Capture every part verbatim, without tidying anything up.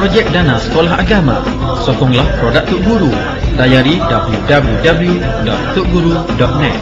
projek dana sekolah agama. Sokonglah produk Tok Guru. Layari w w w dot tok guru dot net.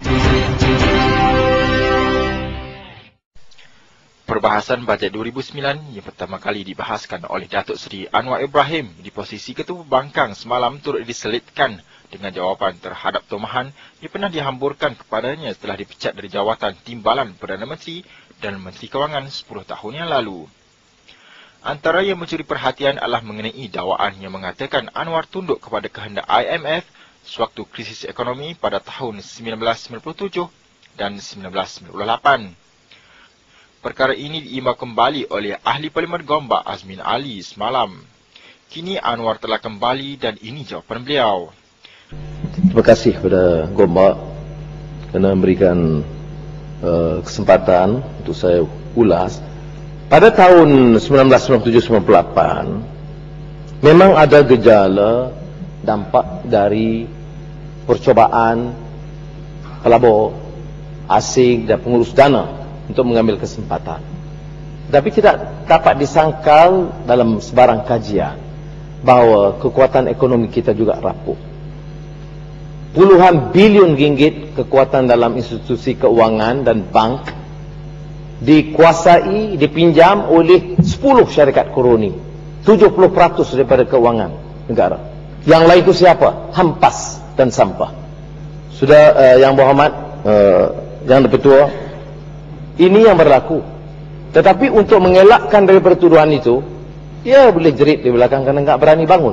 Perbahasan bajet dua ribu sembilan yang pertama kali dibahaskan oleh Datuk Seri Anwar Ibrahim di posisi Ketua Pembangkang semalam turut diselitkan dengan jawapan terhadap tomahan yang pernah dihamburkan kepadanya setelah dipecat dari jawatan Timbalan Perdana Menteri dan Menteri Kewangan sepuluh tahun yang lalu. Antara yang mencuri perhatian adalah mengenai dakwaan yang mengatakan Anwar tunduk kepada kehendak I M F sewaktu krisis ekonomi pada tahun seribu sembilan ratus sembilan puluh tujuh dan seribu sembilan ratus sembilan puluh lapan. Perkara ini diimbau kembali oleh Ahli Parlimen Gombak Azmin Ali semalam. Kini Anwar telah kembali dan ini jawapan beliau. Terima kasih kepada Gombak kerana memberikan uh, kesempatan untuk saya ulas. Pada tahun seribu sembilan ratus sembilan puluh tujuh sembilan puluh lapan memang ada gejala dampak dari percobaan pelabur asing dan pengurus dana untuk mengambil kesempatan. Tapi tidak dapat disangkal dalam sebarang kajian bahawa kekuatan ekonomi kita juga rapuh. Puluhan bilion ringgit kekuatan dalam institusi keuangan dan bank dikuasai, dipinjam oleh sepuluh syarikat koroni. tujuh puluh peratus daripada keuangan negara. Yang lain itu siapa? Hampas dan sampah. Sudah uh, yang berhormat, uh, yang berketua, ini yang berlaku. Tetapi untuk mengelakkan daripada tuduhan itu, dia boleh jerit di belakang kerana enggak berani bangun.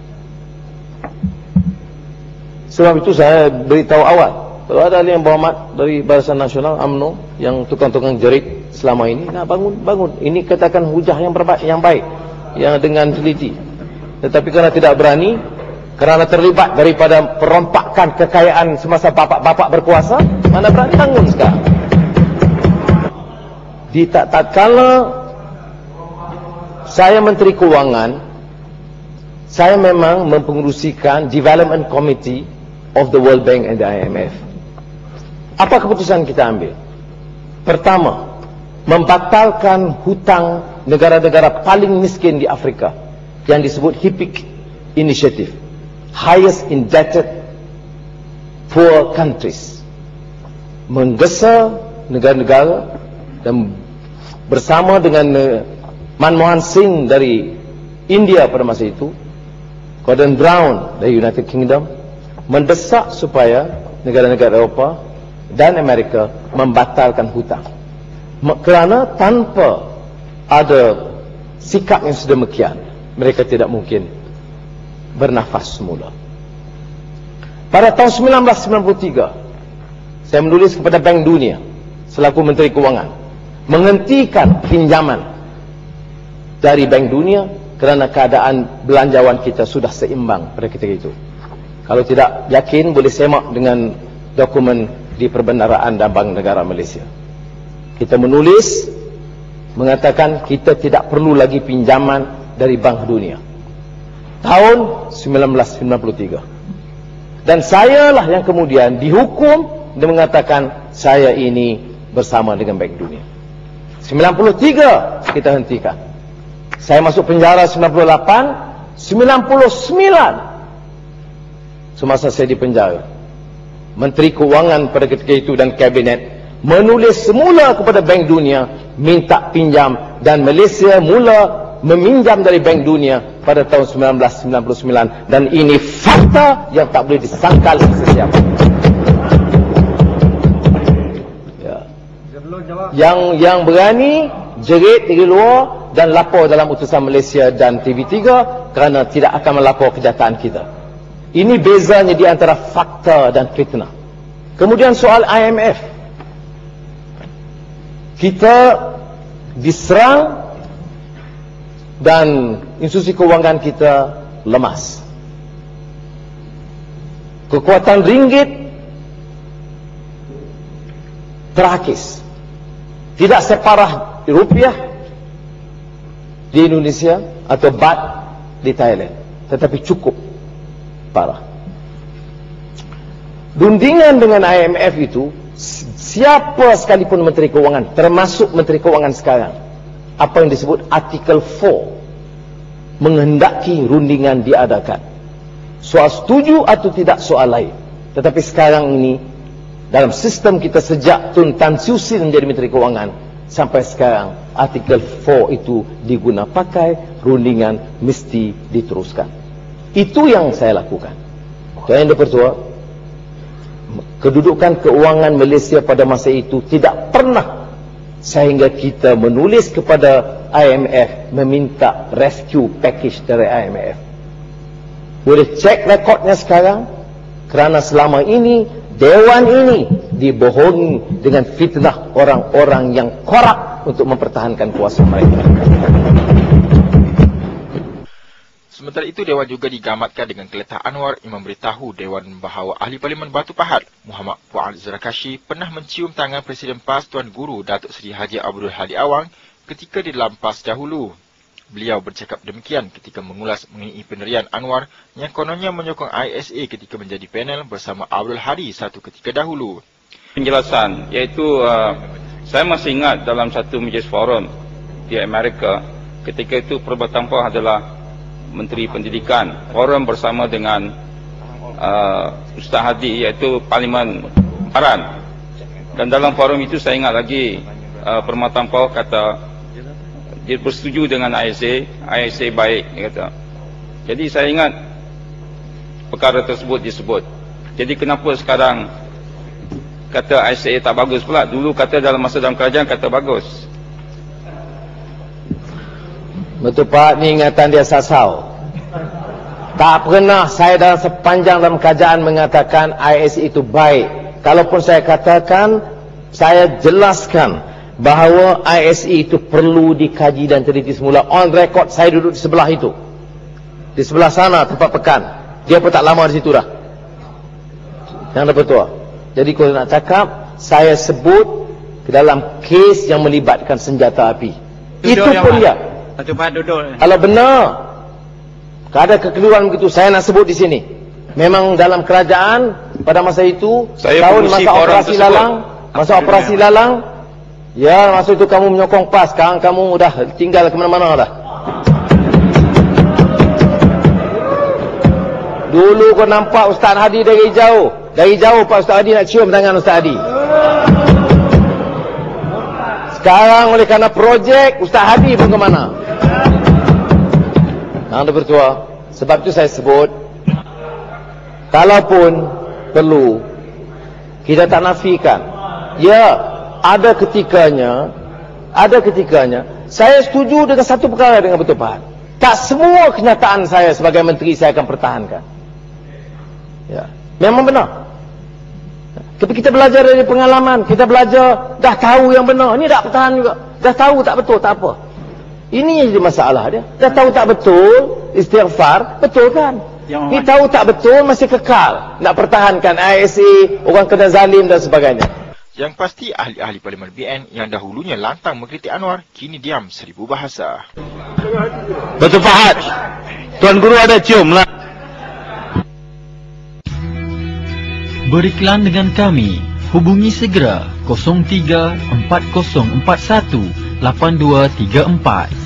Sebab itu saya beritahu awal, kalau ada yang berhormat dari Barisan Nasional U M N O yang tukang-tukang jerit selama ini, nak bangun, bangun. Ini katakan hujah yang berbaik, yang baik, yang dengan teliti. Tetapi kerana tidak berani, kerana terlibat daripada perompakan kekayaan semasa bapak-bapak berkuasa, mana berani bangun sekarang. Di tatkala saya Menteri Keuangan, saya memang mempengerusikan Development Committee of the World Bank and the I M F. Apa keputusan kita ambil? Pertama, membatalkan hutang negara-negara paling miskin di Afrika yang disebut HIPC Initiative, Highest Indebted Poor Countries. Menggesa negara-negara dan bersama dengan uh, Manmohan Singh dari India pada masa itu, Gordon Brown dari United Kingdom, mendesak supaya negara-negara Eropah dan Amerika membatalkan hutang. Kerana tanpa ada sikap yang sedemikian, mereka tidak mungkin bernafas semula. Pada tahun seribu sembilan ratus sembilan puluh tiga, saya menulis kepada Bank Dunia selaku Menteri Keuangan menghentikan pinjaman dari Bank Dunia kerana keadaan belanjawan kita sudah seimbang pada ketika itu. Kalau tidak yakin, boleh semak dengan dokumen di Perbendaraan dan Bank Negara Malaysia. Kita menulis mengatakan kita tidak perlu lagi pinjaman dari Bank Dunia tahun seribu sembilan ratus sembilan puluh tiga. Dan sayalah yang kemudian dihukum dan mengatakan saya ini bersama dengan Bank Dunia. sembilan puluh tiga kita hentikan. Saya masuk penjara sembilan puluh lapan, sembilan puluh sembilan semasa saya di penjara. Menteri Keuangan pada ketika itu dan Kabinet menulis semula kepada Bank Dunia minta pinjam, dan Malaysia mula meminjam dari Bank Dunia pada tahun seribu sembilan ratus sembilan puluh sembilan, dan ini fakta yang tak boleh disangkal sesiapa. Yang yang berani jerit dari luar dan lapor dalam utusan Malaysia dan T V tiga kerana tidak akan melapor kejahatan kita. Ini bezanya di antara fakta dan fitnah. Kemudian soal I M F, kita diserang dan institusi keuangan kita lemas. Kekuatan ringgit terakis. Tidak separah rupiah di Indonesia atau baht di Thailand, tetapi cukup parah. Rundingan dengan I M F itu, siapa sekalipun Menteri Keuangan, termasuk Menteri Keuangan sekarang, apa yang disebut Artikel empat menghendaki rundingan diadakan. Soal setuju atau tidak soal lain. Tetapi sekarang ini, dalam sistem kita sejak Tun Tan Siew Sin menjadi Menteri Kewangan, sampai sekarang artikel empat itu diguna pakai, rundingan mesti diteruskan. Itu yang saya lakukan. Tuan Yang Dipertua, kedudukan keuangan Malaysia pada masa itu tidak pernah sehingga kita menulis kepada I M F meminta rescue package dari I M F. Boleh cek rekodnya sekarang, kerana selama ini Dewan ini dibohongi dengan fitnah orang-orang yang korup untuk mempertahankan kuasa mereka. Sementara itu, Dewan juga digamatkan dengan Keletah Anwar yang memberitahu Dewan bahawa Ahli Parlimen Batu Pahat, Muhammad Fuad Zarakashi, pernah mencium tangan Presiden PAS Tuan Guru Datuk Seri Haji Abdul Hadi Awang ketika di dalam PAS dahulu. Beliau bercakap demikian ketika mengulas mengenai pendirian Anwar yang kononnya menyokong I S A ketika menjadi panel bersama Abdul Hadi satu ketika dahulu. Penjelasan, iaitu uh, saya masih ingat dalam satu majlis forum di Amerika, ketika itu Perubatan Pah adalah Menteri Pendidikan, forum bersama dengan uh, Ustaz Hadi, iaitu Parlimen Paran. Dan dalam forum itu saya ingat lagi uh, Perubatan Pah kata dia bersetuju dengan I S A, I S A baik, dia kata. Jadi saya ingat perkara tersebut disebut. Jadi kenapa sekarang kata I S A tak bagus pula? Dulu kata dalam masa dalam kerajaan kata bagus. Betul Pak, ni ingatan dia sasau. Tak pernah saya dalam sepanjang dalam kerajaan mengatakan I S A itu baik. Kalaupun saya katakan, saya jelaskan bahawa I S A itu perlu dikaji dan teliti semula. On record, saya duduk di sebelah itu, di sebelah sana tempat pekan. Dia pun tak lama di situ dah. Yang betul. Jadi kalau nak cakap, saya sebut ke dalam kes yang melibatkan senjata api. Duduk itu pun dia. Satu Pak duduk. Kalau benar ada kekeliruan begitu, saya nak sebut di sini. Memang dalam kerajaan pada masa itu, saya tahun masa operasi tersebut. lalang, masa operasi lalang, ya, masa itu kamu menyokong PAS, sekarang kamu dah tinggal ke mana-mana dah. Dulu kau nampak Ustaz Hadi dari jauh. Dari jauh Pak Ustaz Hadi nak cium tangan Ustaz Hadi. Sekarang oleh kerana projek, Ustaz Hadi pun ke mana? Nah, Anda Bertua, sebab itu saya sebut, kalaupun perlu, kita tak nafikan. Ya, ada ketikanya, ada ketikanya, saya setuju dengan satu perkara dengan Betul Pahat. Tak semua kenyataan saya sebagai menteri saya akan pertahankan. Ya, memang benar. Tapi kita belajar dari pengalaman, kita belajar, dah tahu yang benar, ini tak pertahan juga. Dah tahu tak betul, tak apa. Ini yang jadi masalah dia. Dah tahu tak betul, istighfar, betul kan? Ini tahu tak betul, masih kekal nak pertahankan I S A, orang kena zalim dan sebagainya. Yang pasti, ahli-ahli Parlimen B N yang dahulunya lantang mengkritik Anwar, kini diam seribu bahasa. Betul Pahat, Tuan Guru ada cium lah. Beriklan dengan kami. Hubungi segera kosong tiga empat kosong empat satu lapan dua tiga empat.